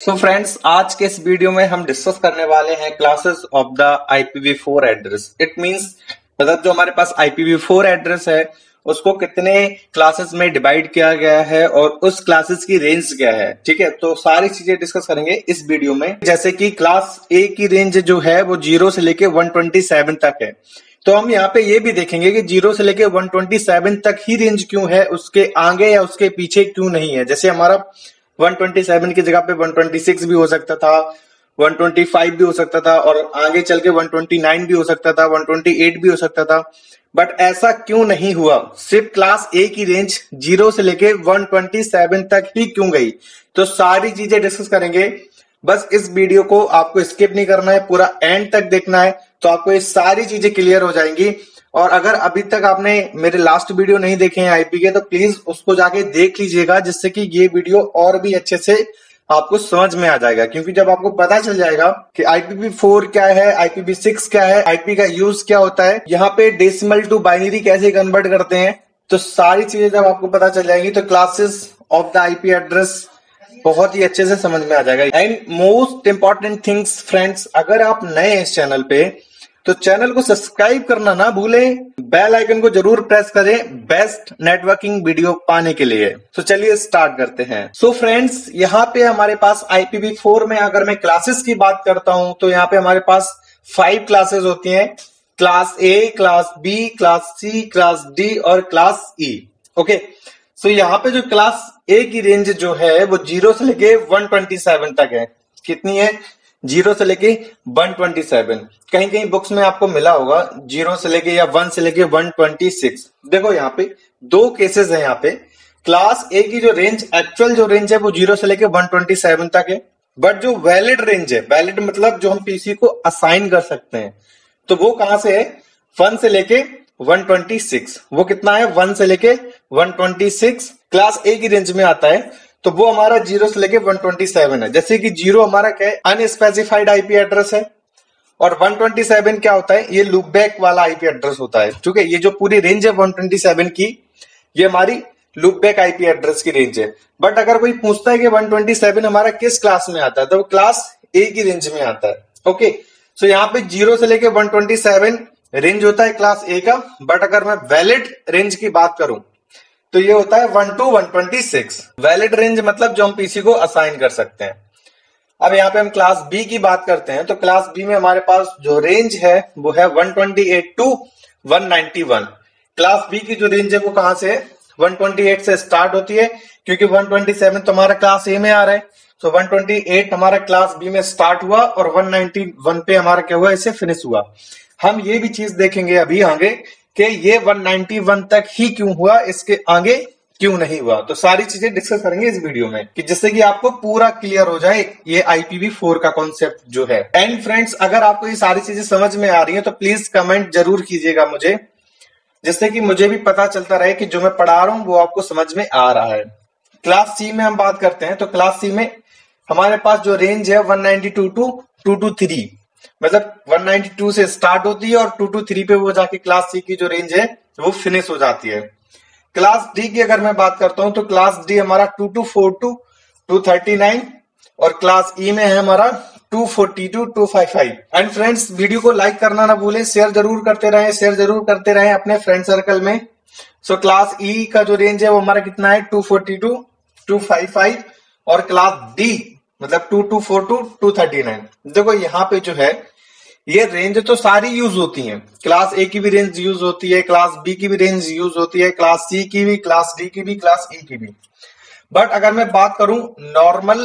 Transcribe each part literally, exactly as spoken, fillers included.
So friends, आज के इस वीडियो में हम डिस्कस करने वाले हैं classes of the I P V four address. It means मतलब जो हमारे पास I P V four address है उसको कितने क्लासेस में डिवाइड किया गया है और उस क्लासेस की रेंज क्या है। ठीक है, तो सारी चीजें डिस्कस करेंगे इस वीडियो में। जैसे कि क्लास ए की रेंज जो है वो जीरो से लेके वन ट्वेंटी सेवन तक है, तो हम यहाँ पे ये भी देखेंगे कि जीरो से लेके वन ट्वेंटी सेवन तक ही रेंज क्यों है, उसके आगे या उसके पीछे क्यों नहीं है। जैसे हमारा वन ट्वेंटी सेवन की जगह पे वन ट्वेंटी सिक्स भी हो सकता था, वन ट्वेंटी फाइव भी हो सकता था और आगे चल के वन ट्वेंटी नाइन भी हो सकता था, वन ट्वेंटी एट भी हो सकता था। बट ऐसा क्यों नहीं हुआ, सिर्फ क्लास ए की रेंज जीरो से लेके वन ट्वेंटी सेवन तक ही क्यों गई। तो सारी चीजें डिस्कस करेंगे। बस इस वीडियो को आपको स्किप नहीं करना है, पूरा एंड तक देखना है, तो आपको ये सारी चीजें क्लियर हो जाएंगी। और अगर अभी तक आपने मेरे लास्ट वीडियो नहीं देखे हैं आईपी के, तो प्लीज उसको जाके देख लीजिएगा, जिससे कि ये वीडियो और भी अच्छे से आपको समझ में आ जाएगा। क्योंकि जब आपको पता चल जाएगा कि आई पी वी फोर क्या है, आई पी वी सिक्स क्या है, आईपी का यूज क्या होता है, यहाँ पे डेसिमल टू बाइनरी कैसे कन्वर्ट करते हैं, तो सारी चीजें जब आपको पता चल जाएंगी तो classes of the IP address बहुत ही अच्छे से समझ में आ जाएगा। And most important things friends, अगर आप नए हैं इस चैनल पे तो चैनल को सब्सक्राइब करना ना भूलें, बेल आइकन को जरूर प्रेस करें बेस्ट नेटवर्किंग वीडियो पाने के लिए। तो चलिए स्टार्ट करते हैं। सो so फ्रेंड्स, यहाँ पे हमारे पास आई पी वी फोर में अगर मैं क्लासेस की बात करता हूं तो यहाँ पे हमारे पास फाइव क्लासेस होती हैं। Class A, class B, class C, class D और क्लास ई। ओके, सो यहाँ पे जो क्लास ए की रेंज जो है वो जीरो से लेके वन ट्वेंटी सेवन तक है। कितनी है? जीरो से लेके वन ट्वेंटी सेवन। कहीं कहीं बुक्स में आपको मिला होगा जीरो से लेके या वन से लेके वन ट्वेंटी सिक्स। देखो यहाँ पे दो केसेस है। यहाँ पे क्लास ए की जो रेंज, एक्चुअल जो रेंज है वो जीरो से लेके वन ट्वेंटी सेवन तक है, बट जो वैलिड रेंज है, वैलिड मतलब जो हम पीसी को असाइन कर सकते हैं, तो वो कहां से है? वन से लेके वन ट्वेंटी सिक्स। वो कितना है? वन से लेके one twenty six class A की रेंज में आता है। तो वो हमारा जीरो से लेके वन ट्वेंटी सेवन है। जैसे कि जीरो हमारा क्या है? अनस्पेसिफाइड आईपी एड्रेस है, और वन ट्वेंटी सेवन क्या होता है? ये लूप बैक वाला आईपी एड्रेस होता है। ठीक है, ये जो पूरी रेंज है वन ट्वेंटी सेवन की, ये हमारी लूप बैक आईपी एड्रेस की रेंज है। बट अगर कोई पूछता है कि वन ट्वेंटी सेवन हमारा किस क्लास में आता है, तो वो क्लास ए की रेंज में आता है। ओके, सो यहाँ पे जीरो से लेके वन ट्वेंटी सेवन रेंज होता है क्लास ए का। बट अगर मैं वैलिड रेंज की बात करूं तो ये होता है one two one twenty six. Valid range मतलब जो हम पीसी को असाइन कर सकते हैं। अब यहाँ पे हम क्लास बी की बात करते हैं, तो क्लास बी में हमारे पास जो रेंज है वो है one twenty eight two one ninety one. Class B की जो रेंज है वो कहां से है? वन ट्वेंटी एट से स्टार्ट होती है, क्योंकि वन ट्वेंटी सेवन तो हमारा क्लास ए में आ रहा है। तो वन ट्वेंटी एट हमारा क्लास बी में स्टार्ट हुआ और वन नाइंटी वन पे हमारा क्या हुआ? इसे फिनिश हुआ। हम ये भी चीज देखेंगे अभी आगे कि ये वन नाइंटी वन तक ही क्यों हुआ, इसके आगे क्यों नहीं हुआ। तो सारी चीजें डिस्कस करेंगे इस वीडियो में, कि जिससे कि आपको पूरा क्लियर हो जाए ये आई पी वी फोर का कॉन्सेप्ट जो है। एंड फ्रेंड्स, अगर आपको ये सारी चीजें समझ में आ रही है तो प्लीज कमेंट जरूर कीजिएगा मुझे, जिससे कि मुझे भी पता चलता रहे कि जो मैं पढ़ा रहा हूं वो आपको समझ में आ रहा है। क्लास सी में हम बात करते हैं, तो क्लास सी में हमारे पास जो रेंज है one ninety two two two two three, मतलब वन नाइंटी टू से स्टार्ट होती है और टू टू थ्री पे वो जाके क्लास सी की जो रेंज है वो फिनिश हो जाती है। क्लास डी की अगर मैं बात करता हूं तो क्लास डी हमारा two two four two two thirty nine और क्लास ई में है हमारा two forty two two five five. And friends, video को लाइक करना ना भूलें, शेयर जरूर करते रहें, शेयर जरूर करते रहें अपने फ्रेंड सर्कल में। सो क्लास ई का जो रेंज है वो हमारा कितना है? Two forty two two five five और क्लास डी मतलब two two four two two thirty nine. देखो यहाँ पे जो है ये रेंज तो सारी यूज होती हैं। क्लास ए की भी रेंज यूज होती है, क्लास बी की भी रेंज यूज होती है, क्लास सी की भी, क्लास डी की भी, क्लास ई की भी। बट अगर मैं बात करूं नॉर्मल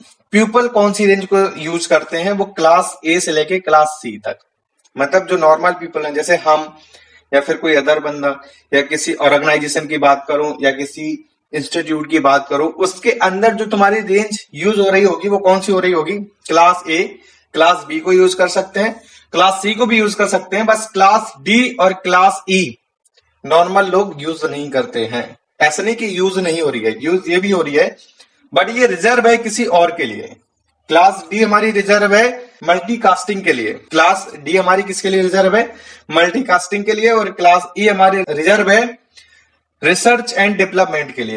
पीपल कौन सी रेंज को यूज करते हैं, वो क्लास ए से लेके क्लास सी तक। मतलब जो नॉर्मल पीपल हैं, जैसे हम या फिर कोई अदर बंदा, या किसी ऑर्गेनाइजेशन की बात करूं या किसी इंस्टीट्यूट की बात करूं, उसके अंदर जो तुम्हारी रेंज यूज हो रही होगी वो कौन सी हो रही होगी? क्लास ए, क्लास बी को यूज कर सकते हैं, क्लास सी को भी यूज कर सकते हैं, बस क्लास डी और क्लास ई नॉर्मल लोग यूज नहीं करते हैं। ऐसा नहीं कि यूज नहीं हो रही है, यूज ये भी हो रही है, बट ये रिजर्व है किसी और के लिए। क्लास डी हमारी रिजर्व है मल्टीकास्टिंग के लिए। क्लास डी हमारी किसके लिए रिजर्व है? मल्टीकास्टिंग के लिए। और क्लास ई हमारी रिजर्व है रिसर्च एंड डेवलपमेंट के लिए।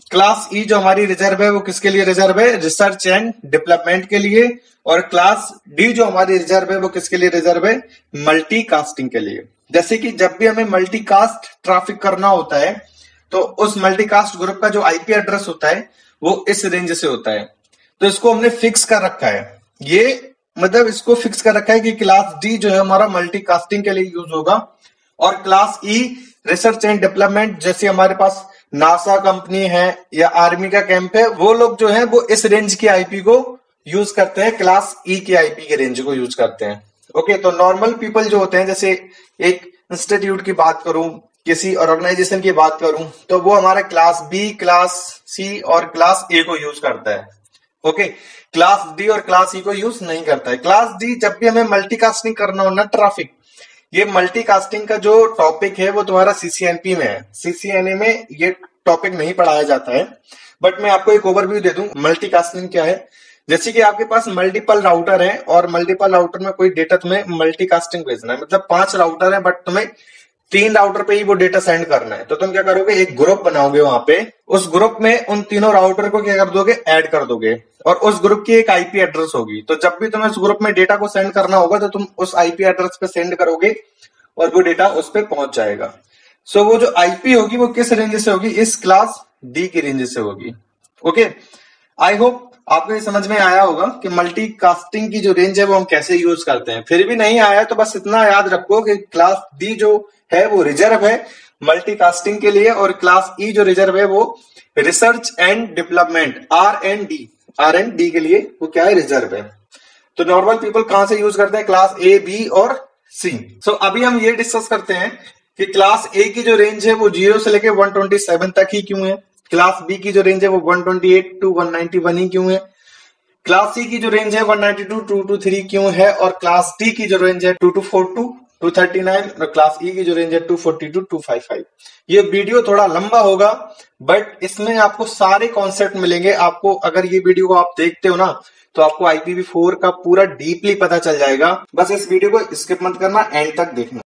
क्लास ई जो हमारी रिजर्व है वो किसके लिए रिजर्व है? रिसर्च एंड डेवलपमेंट के लिए। और क्लास डी जो हमारी रिजर्व है वो किसके लिए रिजर्व है? मल्टीकास्टिंग के लिए। जैसे कि जब भी हमें मल्टीकास्ट ट्रैफिक करना होता है तो उस मल्टीकास्ट ग्रुप का जो आईपी एड्रेस होता है वो इस रेंज से होता है। तो इसको हमने फिक्स कर रखा है, ये मतलब इसको फिक्स कर रखा है कि क्लास डी जो है हमारा मल्टीकास्टिंग के लिए यूज होगा, और class E research and development, जैसे हमारे पास नासा कंपनी है या आर्मी का कैंप है, वो लोग जो है वो इस रेंज की आईपी को यूज करते हैं, क्लास ई की आईपी के रेंज को यूज करते हैं। ओके, तो नॉर्मल पीपल जो होते हैं, जैसे एक इंस्टीट्यूट की बात करूं, किसी ऑर्गेनाइजेशन की बात करूं, तो वो हमारा क्लास बी, क्लास सी और क्लास ए को यूज करता है। ओके, क्लास डी और क्लास ई को यूज नहीं करता है। क्लास डी जब भी हमें मल्टीकास्टिंग करना हो ना ट्रैफिक, ये मल्टीकास्टिंग का जो टॉपिक है वो तुम्हारा सीसीएनपी में है, सीसीएनए में ये टॉपिक नहीं पढ़ाया जाता है, बट मैं आपको एक ओवरव्यू दे दूं मल्टीकास्टिंग क्या है। जैसे कि आपके पास मल्टीपल राउटर है और मल्टीपल राउटर में कोई डेटा तुम्हें मल्टीकास्टिंग भेजना है, मतलब पांच राउटर है बट तुम्हें तीन राउटर पे ही वो डेटा सेंड करना है, तो तुम क्या करोगे? एक ग्रुप बनाओगे वहां पे, उस ग्रुप में उन तीनों राउटर को क्या कर दोगे? ऐड कर दोगे, और उस ग्रुप की एक आईपी एड्रेस होगी। तो जब भी तुम्हें उस ग्रुप में डेटा को सेंड करना होगा तो तुम उस आईपी एड्रेस पे सेंड करोगे और वो डेटा उस पे पहुंच जाएगा। सो वो जो आईपी होगी वो किस रेंज से होगी? इस क्लास डी की रेंज से होगी। ओके, आई होप आपको ये समझ में आया होगा कि मल्टीकास्टिंग की जो रेंज है वो हम कैसे यूज करते हैं। फिर भी नहीं आया तो बस इतना याद रखो कि क्लास डी जो है वो रिजर्व है मल्टीकास्टिंग के लिए, और क्लास ई जो रिजर्व है वो research and development, R and D, R and D के लिए वो क्या है? रिजर्व है। तो नॉर्मल पीपल कहां से यूज करते हैं? क्लास ए, बी और सी। सो so, अभी हम ये डिस्कस करते हैं कि क्लास ए की जो रेंज है वो जीरो से लेके वन ट्वेंटी सेवन तक ही क्यों है, क्लास बी की जो रेंज है वो one twenty eight two one ninety one ही क्यों है, क्लास सी की जो रेंज है one ninety two two two three क्यों है, और क्लास डी की जो रेंज है two two four two two thirty nine, और क्लास ई की जो रेंज है two forty two two five five. ये वीडियो थोड़ा लंबा होगा बट इसमें आपको सारे कॉन्सेप्ट मिलेंगे। आपको अगर ये वीडियो को आप देखते हो ना तो आपको आई पी वी फोर का पूरा डीपली पता चल जाएगा। बस इस वीडियो को स्किप मत करना, एंड तक देखना।